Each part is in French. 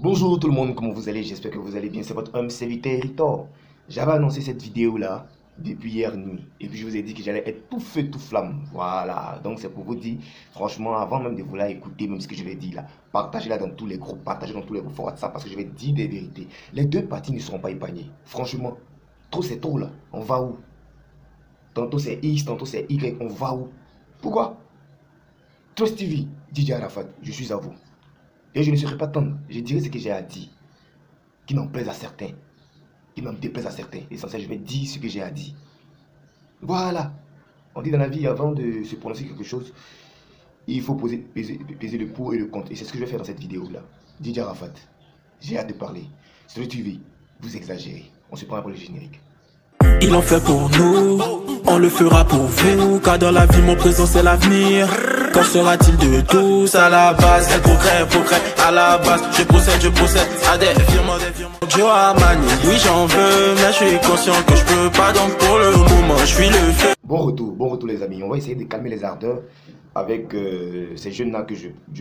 Bonjour tout le monde, comment vous allez? J'espère que vous allez bien. C'est votre homme serviteur Ritor. J'avais annoncé cette vidéo là depuis hier nuit. Et puis je vous ai dit que j'allais être tout feu, tout flamme. Voilà. Donc c'est pour vous dire, franchement, avant même de vous la écouter, même ce que je vais dire là, partagez-la dans tous les groupes, partagez dans tous les groupes WhatsApp parce que je vais dire des vérités. Les deux parties ne seront pas épargnées. Franchement, trop c'est trop là. On va où? Tantôt c'est X, tantôt c'est Y. On va où? Pourquoi? Trust TV, DJ Arafat, je suis à vous. Et je ne serai pas tendre. Je dirai ce que j'ai à dire. Qui n'en plaise à certains. Qui n'en déplaise à certains. L'essentiel, je vais dire ce que j'ai à dire. Voilà. On dit dans la vie, avant de se prononcer quelque chose, il faut peser le pour et le contre. Et c'est ce que je vais faire dans cette vidéo-là. DJ Arafat, j'ai hâte de parler. Sur le TV, vous exagérez. On se prend pour le générique. Il en fait pour nous, on le fera pour vous. Car dans la vie, mon présent c'est l'avenir. Qu'en sera-t-il de tous à la base? Quel progrès à la base. Je procède à des virements. Joe Armani, oui j'en veux, mais je suis conscient que je peux pas. Donc pour le moment, je suis le feu. Bon retour les amis. On va essayer de calmer les ardeurs avec ces jeunes-là que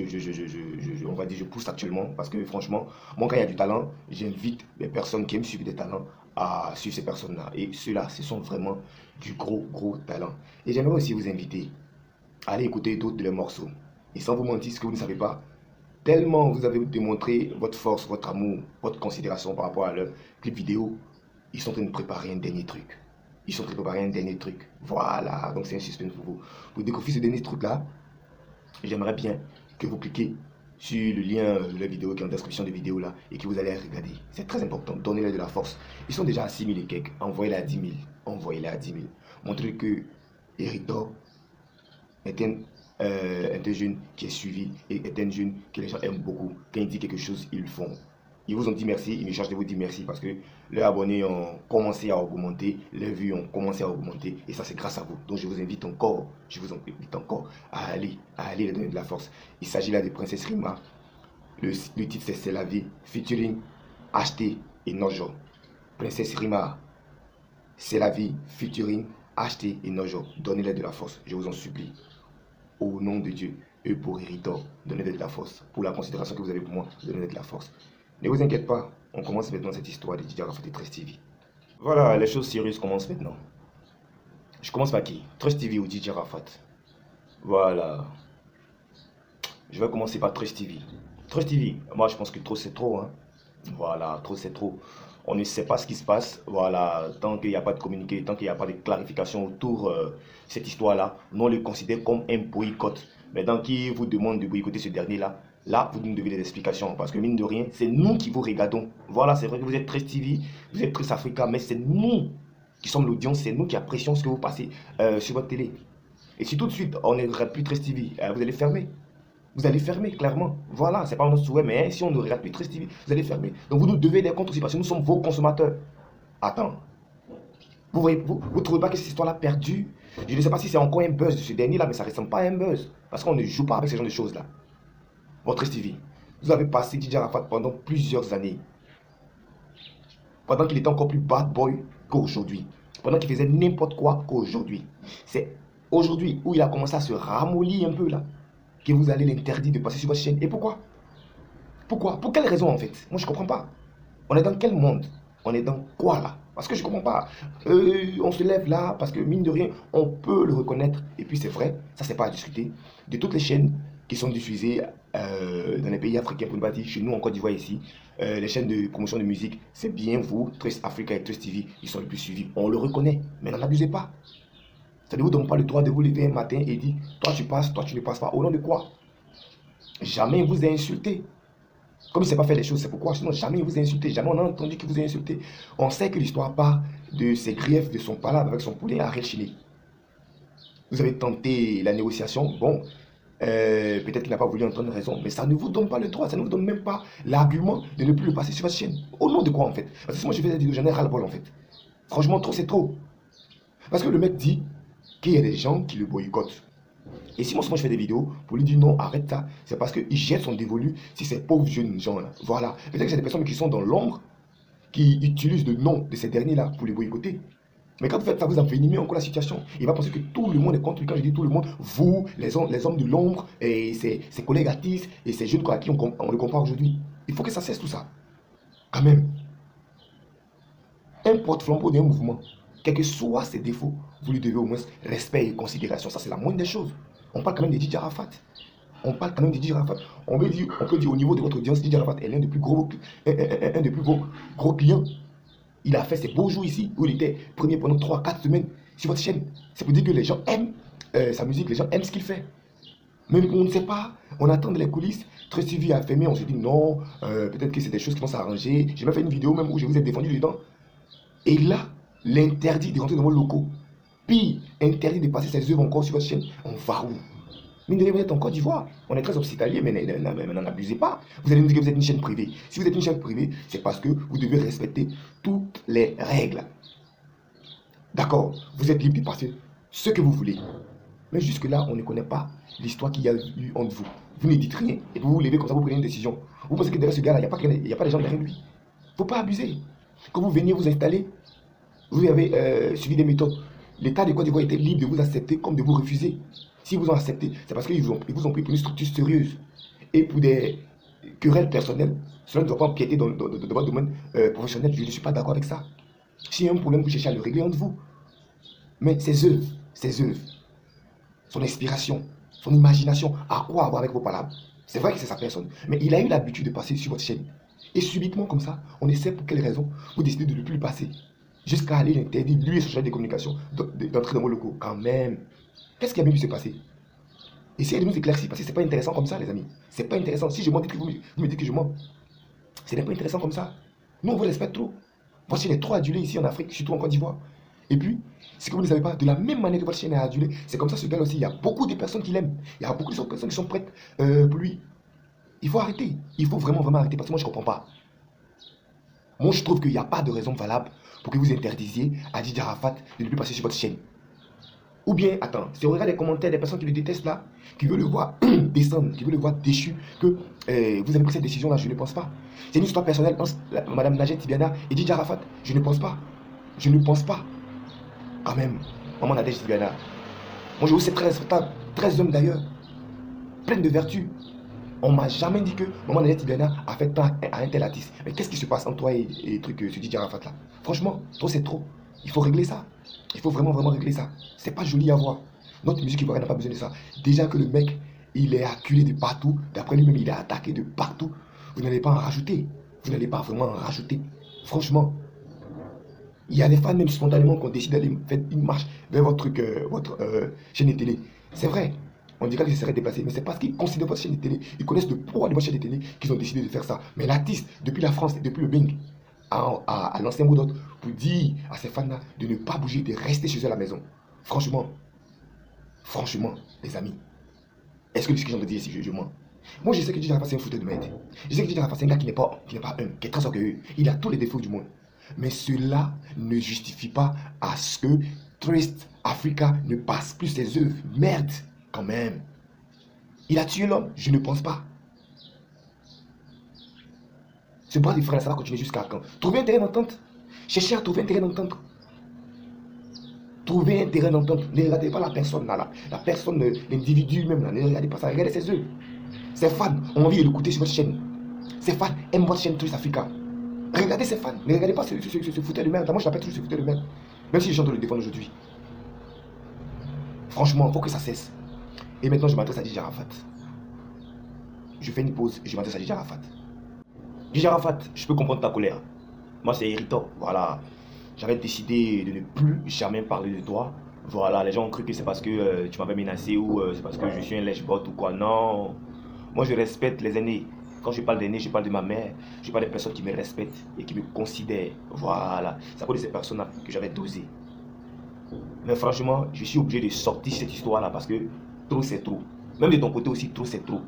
on va dire, je pousse actuellement. Parce que franchement, moi quand il y a du talent, j'invite les personnes qui aiment suivre des talents à suivre ces personnes-là. Et ceux-là, ce sont vraiment du gros talent. Et j'aimerais aussi vous inviter à aller écouter d'autres de leurs morceaux. Et sans vous mentir, ce que vous ne savez pas, tellement vous avez démontré votre force, votre amour, votre considération par rapport à leur clip vidéo, ils sont en train de préparer un dernier truc. Ils sont en train de préparer un dernier truc. Voilà, donc c'est un suspense pour vous. Pour découvrir ce dernier truc-là, j'aimerais bien que vous cliquez sur le lien de la vidéo qui est en description de vidéo là et que vous allez regarder. C'est très important, donnez-leur de la force. Ils sont déjà à 6 000 et quelques, envoyez-les à 10 000. Envoyez-les à 10 000. Montrez que Eritor est un jeune qui est suivi et est un jeune que les gens aiment beaucoup. Quand il dit quelque chose, ils le font. Ils vous ont dit merci, ils me chargent de vous dire merci parce que leurs abonnés ont commencé à augmenter, leurs vues ont commencé à augmenter et ça c'est grâce à vous. Donc je vous invite encore à aller leur donner de la force. Il s'agit là de Princesse Rima. Le titre c'est la vie, featuring HT et Nojo. Princesse Rima, c'est la vie, featuring HT et Nojo. Donnez-leur de la force, je vous en supplie. Au nom de Dieu, et pour Eritor, donnez-leur de la force. Pour la considération que vous avez pour moi, donnez-leur de la force. Ne vous inquiétez pas, on commence maintenant cette histoire de DJ Arafat et Trust TV. Voilà, les choses sérieuses commencent maintenant. Je commence par qui? Trust TV ou DJ Arafat? Voilà. Je vais commencer par Trust TV. Trust TV, moi je pense que trop c'est trop. Hein. Voilà, trop c'est trop. On ne sait pas ce qui se passe. Voilà, tant qu'il n'y a pas de communiqué, tant qu'il n'y a pas de clarification autour de cette histoire-là, nous on le considère comme un boycott. Maintenant, qui vous demande de boycotter ce dernier-là, là, vous nous devez des explications. Parce que mine de rien, c'est nous qui vous regardons. Voilà, c'est vrai que vous êtes Trust TV, vous êtes Trust Africa, mais c'est nous qui sommes l'audience, c'est nous qui apprécions ce que vous passez sur votre télé. Et si tout de suite, on ne regarde plus Trust TV, vous allez fermer. Vous allez fermer, clairement. Voilà, c'est pas notre souhait, mais si on ne regarde plus Trust TV, vous allez fermer. Donc vous nous devez des comptes aussi, parce que nous sommes vos consommateurs. Attends. Vous trouvez pas que cette histoire-là perdue? Je ne sais pas si c'est encore un buzz de ce dernier-là, mais ça ne ressemble pas à un buzz. Parce qu'on ne joue pas avec ce genre de choses-là. Votre Trust TV, vous avez passé DJ Arafat pendant plusieurs années. Pendant qu'il était encore plus bad boy qu'aujourd'hui. Pendant qu'il faisait n'importe quoi qu'aujourd'hui. C'est aujourd'hui où il a commencé à se ramollir un peu là. Que vous allez l'interdire de passer sur votre chaîne. Et pourquoi? Pourquoi? Pour quelle raison en fait? Moi je ne comprends pas. On est dans quel monde? On est dans quoi là? Parce que je ne comprends pas. On se lève là parce que mine de rien, on peut le reconnaître. Et puis c'est vrai, ça c'est pas à discuter. De toutes les chaînes qui sont diffusées dans les pays africains, pour ne pas dire chez nous en Côte d'Ivoire ici, les chaînes de promotion de musique, c'est bien vous, Trust Africa et Trust TV, ils sont les plus suivis. On le reconnaît, mais n'en abusez pas. Ça ne vous donne pas le droit de vous lever un matin et dire, toi tu passes, toi tu ne passes pas. Au nom de quoi? Jamais il vous a insulté. Comme il ne sait pas faire les choses, c'est pourquoi. Sinon, jamais il vous a insulté. Jamais on a entendu qu'il vous a insulté. On sait que l'histoire part de ses griefs, de son palabre avec son poulet à Chine. Vous avez tenté la négociation. Bon, peut-être qu'il n'a pas voulu entendre raison. Mais ça ne vous donne pas le droit. Ça ne vous donne même pas l'argument de ne plus le passer sur votre chaîne. Au nom de quoi, en fait? Parce que moi, je fais des vidéos, j'en ai ras-le-bol, en fait. Franchement, trop, c'est trop. Parce que le mec dit qu'il y a des gens qui le boycottent. Et si moi je fais des vidéos pour lui dire non, arrête ça, c'est parce qu'il jette son dévolu sur ces pauvres jeunes gens là. Voilà. Peut-être que c'est des personnes qui sont dans l'ombre, qui utilisent le nom de ces derniers là pour les boycotter. Mais quand vous faites ça, vous envenimez encore la situation. Il va penser que tout le monde est contre lui. Quand je dis tout le monde, vous, les hommes de l'ombre, et ses collègues artistes, et ces jeunes à qui on le compare aujourd'hui. Il faut que ça cesse tout ça. Quand même. Un porte-flambeau d'un mouvement, quels que soient ses défauts, vous lui devez au moins respect et considération. Ça, c'est la moindre des choses. On parle quand même de Didier Arafat. On parle quand même de Didier Arafat. On peut dire au niveau de votre audience, Didier Arafat est l'un des plus gros clients. Il a fait ses beaux jours ici, où il était premier pendant 3-4 semaines sur votre chaîne. C'est pour dire que les gens aiment sa musique, les gens aiment ce qu'il fait. Mais on ne sait pas, on attend de les coulisses. Très suivi à fermer, on se dit non, peut-être que c'est des choses qui vont s'arranger. J'ai même fait une vidéo même où je vous ai défendu dedans. Et là, l'interdit de rentrer dans vos locaux. Puis, interdit de passer ses œuvres encore sur votre chaîne. On va où? Mine de rien, vous êtes en Côte d'Ivoire. On est très hospitalier, mais n'en abusez pas. Vous allez nous dire que vous êtes une chaîne privée. Si vous êtes une chaîne privée, c'est parce que vous devez respecter toutes les règles. D'accord? Vous êtes libre de passer ce que vous voulez. Mais jusque-là, on ne connaît pas l'histoire qu'il y a eu entre vous. Vous ne dites rien. Et vous vous levez comme ça, vous prenez une décision. Vous pensez que derrière ce gars-là, il n'y a pas de gens derrière lui. Il ne faut pas abuser. Quand vous veniez vous installer, vous avez suivi des méthodes. L'État de Côte d'Ivoire était libre de vous accepter comme de vous refuser. Si vous ont accepté, c'est parce qu'ils vous ont pris pour une structure sérieuse. Et pour des querelles personnelles, cela ne doit pas empiéter dans votre domaine professionnel. Je ne suis pas d'accord avec ça. S'il y a un problème, vous cherchez à le régler entre vous. Mais ses œuvres, son inspiration, son imagination, à quoi avoir avec vos palabres? C'est vrai que c'est sa personne. Mais il a eu l'habitude de passer sur votre chaîne. Et subitement, comme ça, on ne sait pour quelle raison vous décidez de ne plus le passer. Jusqu'à aller l'interdire, lui et son chargé de communication, d'entrer dans vos locaux. Quand même. Qu'est-ce qui a bien pu se passer? Essayez de nous éclaircir, parce que c'est pas intéressant comme ça, les amis. C'est pas intéressant. Si je mens, dites que vous me dites que je mens. Ce n'est pas intéressant comme ça. Nous, on vous respecte trop. Votre chaîne est trop adulée ici en Afrique, surtout en Côte d'Ivoire. Et puis, ce que vous ne savez pas, de la même manière que votre chaîne est adulée, c'est comme ça ce gars aussi. Il y a beaucoup de personnes qui l'aiment. Il y a beaucoup de personnes qui sont prêtes pour lui. Il faut arrêter. Il faut vraiment, vraiment arrêter, parce que moi, je ne comprends pas. Moi, je trouve qu'il n'y a pas de raison valable pour que vous interdisiez à Didier Arafat de ne plus passer sur votre chaîne. Ou bien, attends, si on regarde les commentaires des personnes qui le détestent là, qui veulent le voir descendre, qui veulent le voir déchu, que vous avez pris cette décision-là, je ne pense pas. C'est une histoire personnelle entre Mme Najet Tibiana et Didier Arafat. Je ne pense pas. Je ne pense pas. Quand même, Maman Najet Tibiana. Moi, je vous sais très respectable, très homme d'ailleurs, pleine de vertus. On ne m'a jamais dit que Maman Najet Tibiana a fait tant à un tel artiste. Mais qu'est-ce qui se passe entre toi et ce Didier Arafat là? Franchement, trop c'est trop. Il faut régler ça. Il faut vraiment, vraiment régler ça. C'est pas joli à voir. Notre musique ivoirienne n'a pas besoin de ça. Déjà que le mec, il est acculé de partout. D'après lui-même, il est attaqué de partout. Vous n'allez pas en rajouter. Vous n'allez pas vraiment en rajouter. Franchement. Il y a des fans même spontanément qui ont décidé d'aller faire une marche vers votre chaîne de télé. C'est vrai. On dirait que ce serait déplacé. Mais c'est parce qu'ils considèrent votre chaîne de télé. Ils connaissent le poids de votre chaîne de télé qu'ils ont décidé de faire ça. Mais l'artiste, depuis la France et depuis le Bing, à l'ancien mot d'ordre pour dire à ces fans-là de ne pas bouger, de rester chez eux à la maison. Franchement, les amis, est-ce que ce que j'ai envie de dire ici, je mens? Moi, je sais que Didier Arafat, c'est un fouteur de merde. Je sais que Didier Arafat, c'est un gars qui n'est pas humble, qui est très orgueilleux. Il a tous les défauts du monde. Mais cela ne justifie pas à ce que Trist Africa ne passe plus ses œuvres. Merde, quand même. Il a tué l'homme? Je ne pense pas. Ce bras de frère, ça va continuer jusqu'à quand? Trouvez un terrain d'entente. Cherchez à trouver un terrain d'entente. Trouvez un terrain d'entente. Ne regardez pas la personne là. La personne, l'individu même là. Ne regardez pas ça. Regardez ses yeux. Ses fans ont envie de l'écouter sur votre chaîne. Ses fans aiment votre chaîne Trist Africa. Regardez ses fans. Ne regardez pas ce fouteur de merde. Moi je l'appelle toujours ce fouteur de merde. Même si les gens doivent le défendre aujourd'hui. Franchement, il faut que ça cesse. Et maintenant je m'adresse à Didier Arafat. Je fais une pause et je m'adresse à Didier Arafat. Didier Arafat, je peux comprendre ta colère. Moi, c'est irritant. Voilà. J'avais décidé de ne plus jamais parler de toi. Voilà. Les gens ont cru que c'est parce que tu m'avais menacé ou c'est parce que je suis un lèche-bot ou quoi. Non. Moi, je respecte les aînés. Quand je parle d'aînés, je parle de ma mère. Je parle des personnes qui me respectent et qui me considèrent. Voilà. C'est à cause de ces personnes-là que j'avais dosé. Mais franchement, je suis obligé de sortir cette histoire-là parce que trop, c'est trop. Même de ton côté aussi, trop, c'est trop.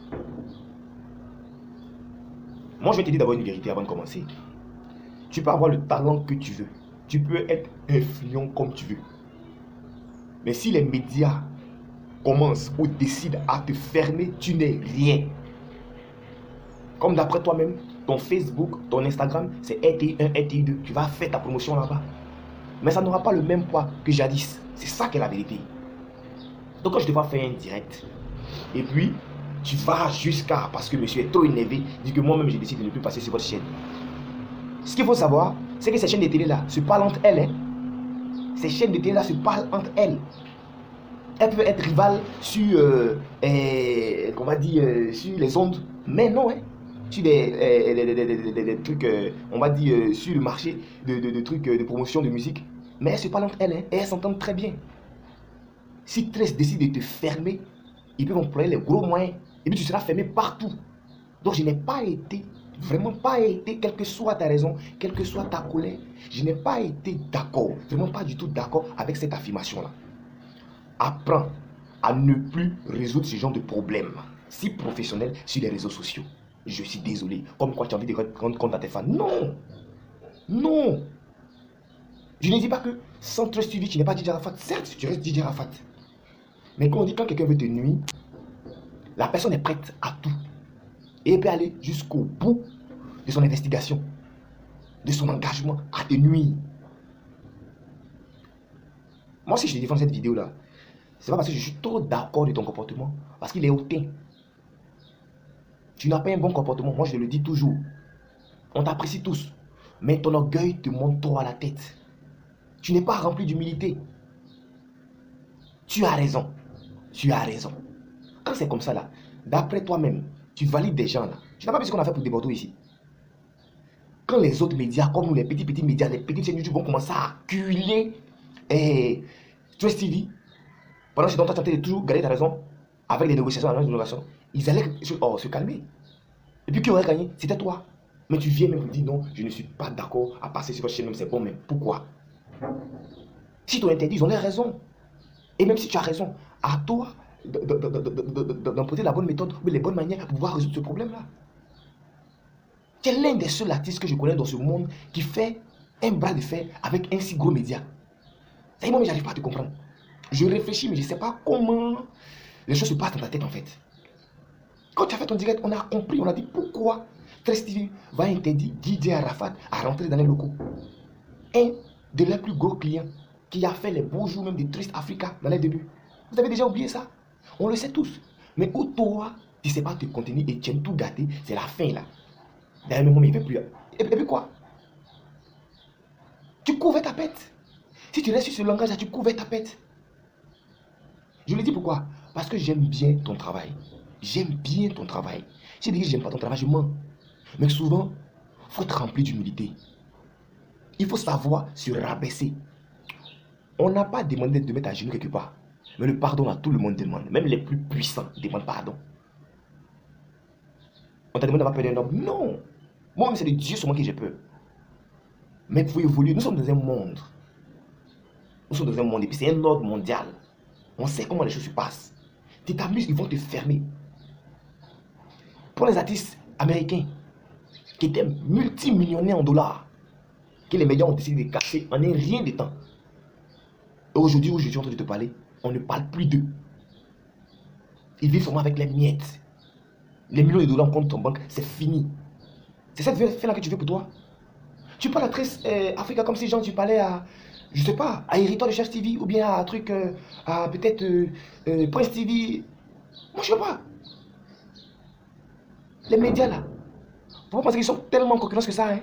Moi, je vais te dire d'abord une vérité avant de commencer. Tu peux avoir le talent que tu veux. Tu peux être influent comme tu veux. Mais si les médias commencent ou décident à te fermer, tu n'es rien. Comme d'après toi-même, ton Facebook, ton Instagram, c'est RTI1, RTI2. Tu vas faire ta promotion là-bas. Mais ça n'aura pas le même poids que jadis. C'est ça qui est la vérité. Donc quand je te vois faire un direct, et puis, Tu vas jusqu'à, parce que monsieur est trop énervé, dit que moi-même, j'ai décidé de ne plus passer sur votre chaîne. Ce qu'il faut savoir, c'est que ces chaînes de télé-là se parlent entre elles. Hein. Ces chaînes de télé-là se parlent entre elles. Elles peuvent être rivales sur, on va dire, sur les ondes, mais non, hein. Sur des trucs, on va dire, sur le marché de trucs de promotion de musique. Mais elles se parlent entre elles, hein, et elles s'entendent très bien. Si Trace décide de te fermer, ils peuvent employer les gros moyens, et puis tu seras fermé partout. Donc je n'ai pas été, vraiment pas été, quelle que soit ta raison, quelle que soit ta colère, je n'ai pas été d'accord, vraiment pas du tout d'accord avec cette affirmation-là. Apprends à ne plus résoudre ce genre de problème si professionnel sur les réseaux sociaux. Je suis désolé. Comme quoi tu as envie de rendre compte à tes fans. Non. Non. Je ne dis pas que sans Trust TV, tu n'es pas DJ Arafat. Certes, tu restes DJ Arafat. Mais quand on dit quand quelqu'un veut te nuire, la personne est prête à tout. Et elle peut aller jusqu'au bout de son investigation, de son engagement à te nuire. Moi, si je te défends cette vidéo-là, c'est pas parce que je suis trop d'accord de ton comportement, parce qu'il est hautain. Tu n'as pas un bon comportement, moi je le dis toujours. On t'apprécie tous, mais ton orgueil te monte trop à la tête. Tu n'es pas rempli d'humilité. Tu as raison. Tu as raison. Quand c'est comme ça là, d'après toi-même, tu valides des gens là. Tu n'as pas vu ce qu'on a fait pour des Bordeaux ici. Quand les autres médias, comme nous, les petits médias, les petites chaînes YouTube vont commencer à acculer Trust TV, pendant ce temps, tu as tenté de toujours garder ta raison avec les négociations, ils allaient se calmer. Et puis qui aurait gagné? C'était toi. Mais tu viens même me dire non, je ne suis pas d'accord à passer sur votre chaîne, même c'est bon, mais pourquoi? Si tu interdit, ils ont les raisons. Et même si tu as raison, à toi d'emprunter la bonne méthode ou les bonnes manières pour pouvoir résoudre ce problème-là. Tu es l'un des seuls artistes que je connais dans ce monde qui fait un bras de fer avec un si gros média. Ça y est, moi, j'arrive pas à te comprendre. Je réfléchis, mais je ne sais pas comment les choses se passent dans ta tête en fait. Quand tu as fait ton direct, on a compris, on a dit pourquoi Trust TV va interdire DJ Arafat à rentrer dans les locaux. Un de leurs plus gros clients qui a fait les beaux jours même de Trust Africa dans les débuts. Vous avez déjà oublié ça? On le sait tous. Mais où toi, tu ne sais pas te contenir et tu aimes tout gâter, c'est la fin là. Derrière le moment, il ne veut plus. Et puis quoi? Tu couvres ta pète. Si tu restes sur ce langage là, tu couvres ta pète. Je le dis pourquoi? Parce que j'aime bien ton travail. J'aime bien ton travail. Si je dis que j'aime pas ton travail, je mens. Mais souvent, il faut être rempli d'humilité. Il faut savoir se rabaisser. On n'a pas demandé de mettre à genoux quelque part. Mais le pardon, là, tout le monde demande. Même les plus puissants demandent pardon. On t'a demandé d'avoir peur d'un homme? Non. Moi, c'est de Dieu sur moi que j'ai peur. Mais il faut évoluer. Nous sommes dans un monde. Nous sommes dans un monde. Et puis c'est un ordre mondial. On sait comment les choses se passent. Tu t'amuses, ils vont te fermer. Pour les artistes américains qui étaient multimillionnaires en dollars, que les médias ont décidé de cacher en un rien de temps. Et aujourd'hui où je suis en train de te parler, on ne parle plus d'eux. Ils vivent seulement avec les miettes. Les millions de dollars en compte ton banque, c'est fini. C'est cette fin-là que tu veux pour toi. Tu parles à Trust Africa comme si genre tu parlais à, je sais pas, à Héritoire de Chef TV ou bien à un truc, à peut-être Prince TV. Moi je sais pas. Les médias là, pourquoi? Parce qu'ils sont tellement en concurrence que ça. Hein?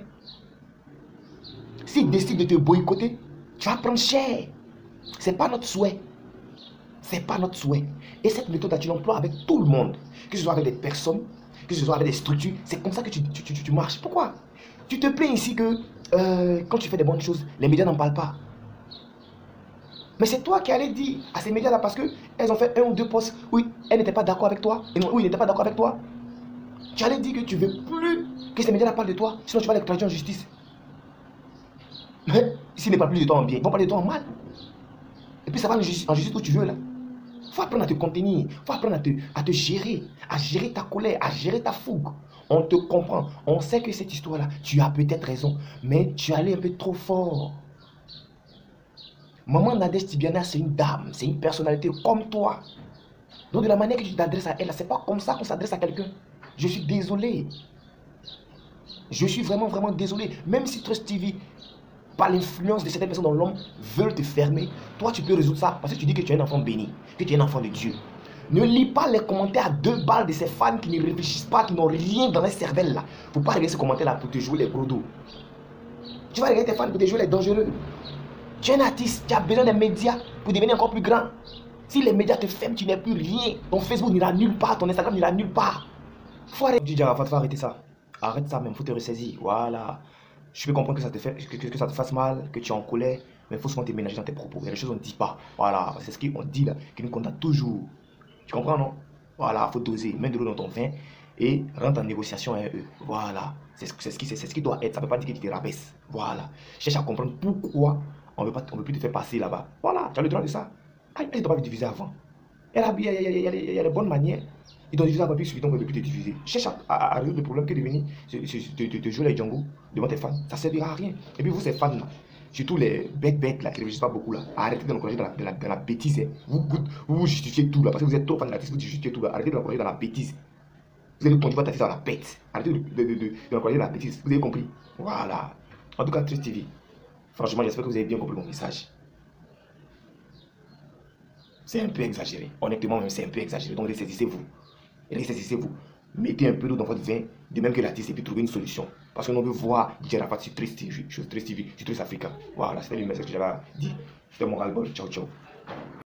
S'ils décident de te boycotter, tu vas prendre cher. C'est pas notre souhait. C'est pas notre souhait. Et cette méthode-là, tu l'emploies avec tout le monde. Que ce soit avec des personnes, que ce soit avec des structures. C'est comme ça que tu marches. Pourquoi? Tu te plains ici que quand tu fais des bonnes choses, les médias n'en parlent pas. Mais c'est toi qui allais dire à ces médias-là parce qu'elles ont fait 1 ou 2 posts où elles n'étaient pas d'accord avec toi. Et non, où ils n'étaient pas d'accord avec toi. Tu allais dire que tu veux plus que ces médias-là parlent de toi. Sinon tu vas les traduire en justice. Mais s'ils ne parlent plus de toi en bien, ils vont parler de toi en mal. Et puis ça va en justice où tu veux là. Il faut apprendre à te contenir. Il faut apprendre à te gérer. À gérer ta colère, à gérer ta fougue. On te comprend. On sait que cette histoire-là, tu as peut-être raison. Mais tu es allé un peu trop fort. Maman Nadège Tibiana, c'est une dame. C'est une personnalité comme toi. Donc de la manière que tu t'adresses à elle, c'est pas comme ça qu'on s'adresse à quelqu'un. Je suis désolé. Je suis vraiment, vraiment désolé. Même si Trust TV, par l'influence de certaines personnes dans l'homme, veulent te fermer, toi tu peux résoudre ça parce que tu dis que tu es un enfant béni, que tu es un enfant de Dieu. Ne lis pas les commentaires à 2 balles de ces fans qui ne réfléchissent pas, qui n'ont rien dans leur cervelle là. Faut pas regarder ces commentaires là pour te jouer les gros dos. Tu vas regarder tes fans pour te jouer les dangereux. Tu es un artiste, tu as besoin des médias pour devenir encore plus grand. Si les médias te ferment, tu n'es plus rien. Ton Facebook n'ira nulle part, ton Instagram n'ira nulle part. Faut arrêter. Didier Arafat, faut arrêter ça. Arrête ça même, faut te ressaisir. Voilà. Je peux comprendre que ça te fasse mal, que tu es en colère, mais il faut souvent te ménager dans tes propos. Il y a des choses qu'on ne dit pas. Voilà, c'est ce qu'on dit là, qui nous condamne toujours. Tu comprends, non? Voilà, il faut doser. Mets de l'eau dans ton vin et rentre en négociation avec eux. Voilà, c'est ce qui doit être. Ça ne veut pas dire que tu te rabaisses. Voilà. Cherche à comprendre pourquoi on ne veut plus te faire passer là-bas. Voilà, tu as le droit de ça. Ah, ils ne doivent pas te diviser avant. Il y a les bonnes manières. Ils doivent diviser avant, puis subitement, on ne peut plus te diviser. Cherche à résoudre le problème que de venir te jouer les Django devant tes fans. Ça ne servira à rien. Et puis vous, ces fans là, surtout les bêtes là, qui ne réfléchissent pas beaucoup là, arrêtez de l'encourager dans la bêtise. Hein. Vous justifiez tout là, parce que vous êtes trop fan de l'artiste, vous justifiez tout là. Arrêtez de l'encourager dans la bêtise. Vous allez continuer à tasser dans la bête. Arrêtez de l'encourager dans la bêtise. Vous avez compris? Voilà. En tout cas, Trace TV. Franchement, j'espère que vous avez bien compris mon message. C'est un peu exagéré. Honnêtement, même c'est un peu exagéré. Donc, ressaisissez-vous. Ressaisissez-vous. Mettez un peu d'eau dans votre vin, de même que l'artiste, et puis trouver une solution. Parce que l'on veut voir Didier Arafat sur Trace TV, sur Trace Africa. Voilà, c'était le message que j'avais dit. C'était mon ras-le-bol. Ciao, ciao.